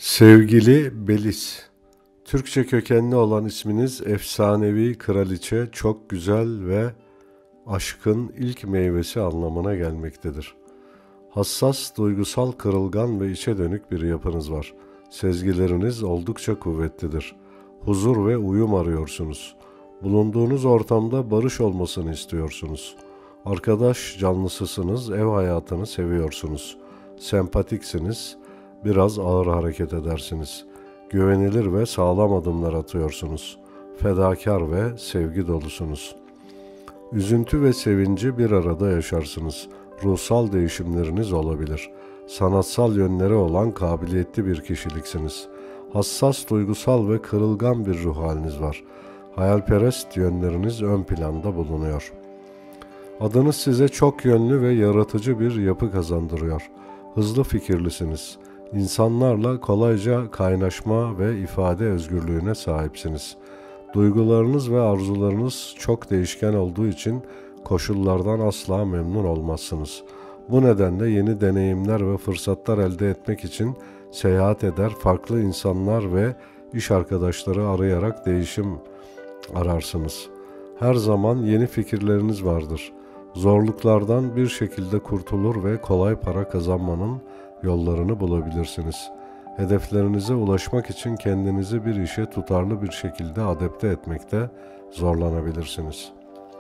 Sevgili Belis, Türkçe kökenli olan isminiz efsanevi kraliçe, çok güzel ve aşkın ilk meyvesi anlamına gelmektedir. Hassas, duygusal, kırılgan ve içe dönük bir yapınız var. Sezgileriniz oldukça kuvvetlidir. Huzur ve uyum arıyorsunuz. Bulunduğunuz ortamda barış olmasını istiyorsunuz. Arkadaş canlısısınız, ev hayatını seviyorsunuz. Sempatiksiniz, biraz ağır hareket edersiniz. Güvenilir ve sağlam adımlar atıyorsunuz. Fedakar ve sevgi dolusunuz. Üzüntü ve sevinci bir arada yaşarsınız. Ruhsal değişimleriniz olabilir. Sanatsal yönleri olan kabiliyetli bir kişiliksiniz. Hassas, duygusal ve kırılgan bir ruh haliniz var. Hayalperest yönleriniz ön planda bulunuyor. Adınız size çok yönlü ve yaratıcı bir yapı kazandırıyor. Hızlı fikirlisiniz. İnsanlarla kolayca kaynaşma ve ifade özgürlüğüne sahipsiniz. Duygularınız ve arzularınız çok değişken olduğu için koşullardan asla memnun olmazsınız. Bu nedenle yeni deneyimler ve fırsatlar elde etmek için seyahat eder, farklı insanlar ve iş arkadaşları arayarak değişim ararsınız. Her zaman yeni fikirleriniz vardır. Zorluklardan bir şekilde kurtulur ve kolay para kazanmanın yollarını bulabilirsiniz. Hedeflerinize ulaşmak için kendinizi bir işe tutarlı bir şekilde adapte etmekte zorlanabilirsiniz.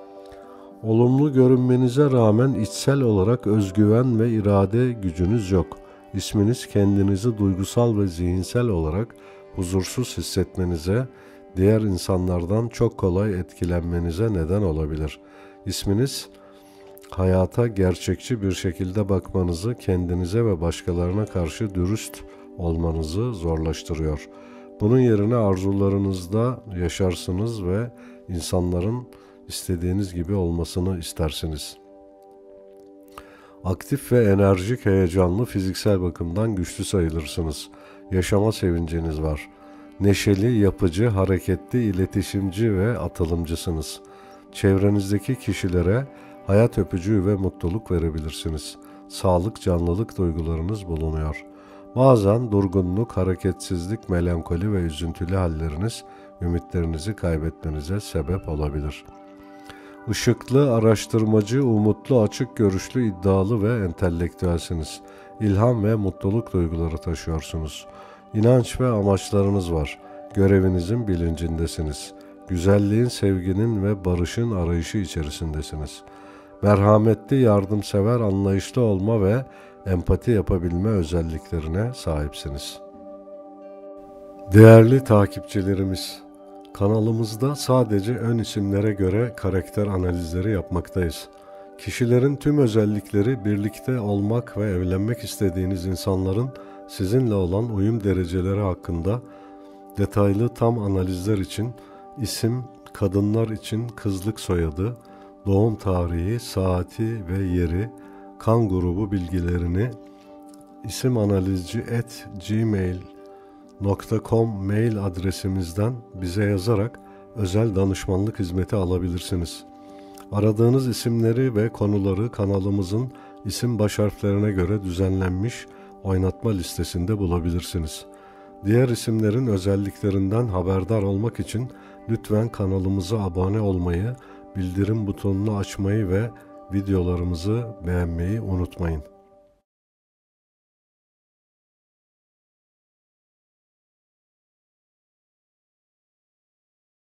Olumlu görünmenize rağmen içsel olarak özgüven ve irade gücünüz yok. İsminiz kendinizi duygusal ve zihinsel olarak huzursuz hissetmenize, diğer insanlardan çok kolay etkilenmenize neden olabilir. İsminiz hayata gerçekçi bir şekilde bakmanızı, kendinize ve başkalarına karşı dürüst olmanızı zorlaştırıyor. Bunun yerine arzularınızda yaşarsınız ve insanların istediğiniz gibi olmasını istersiniz. Aktif ve enerjik, heyecanlı, fiziksel bakımdan güçlü sayılırsınız. Yaşama sevinciniz var. Neşeli, yapıcı, hareketli, iletişimci ve atılımcısınız. Çevrenizdeki kişilere hayat öpücüğü ve mutluluk verebilirsiniz. Sağlık, canlılık duygularınız bulunuyor. Bazen durgunluk, hareketsizlik, melankoli ve üzüntülü halleriniz ümitlerinizi kaybetmenize sebep olabilir. Işıklı, araştırmacı, umutlu, açık görüşlü, iddialı ve entelektüelsiniz. İlham ve mutluluk duyguları taşıyorsunuz. İnanç ve amaçlarınız var. Görevinizin bilincindesiniz. Güzelliğin, sevginin ve barışın arayışı içerisindesiniz. Merhametli, yardımsever, anlayışlı olma ve empati yapabilme özelliklerine sahipsiniz. Değerli takipçilerimiz, kanalımızda sadece ön isimlere göre karakter analizleri yapmaktayız. Kişilerin tüm özellikleri, birlikte olmak ve evlenmek istediğiniz insanların sizinle olan uyum dereceleri hakkında detaylı tam analizler için isim, kadınlar için kızlık soyadı, doğum tarihi, saati ve yeri, kan grubu bilgilerini isimanalizci@gmail.com mail adresimizden bize yazarak özel danışmanlık hizmeti alabilirsiniz. Aradığınız isimleri ve konuları kanalımızın isim baş harflerine göre düzenlenmiş oynatma listesinde bulabilirsiniz. Diğer isimlerin özelliklerinden haberdar olmak için lütfen kanalımıza abone olmayı, bildirim butonunu açmayı ve videolarımızı beğenmeyi unutmayın.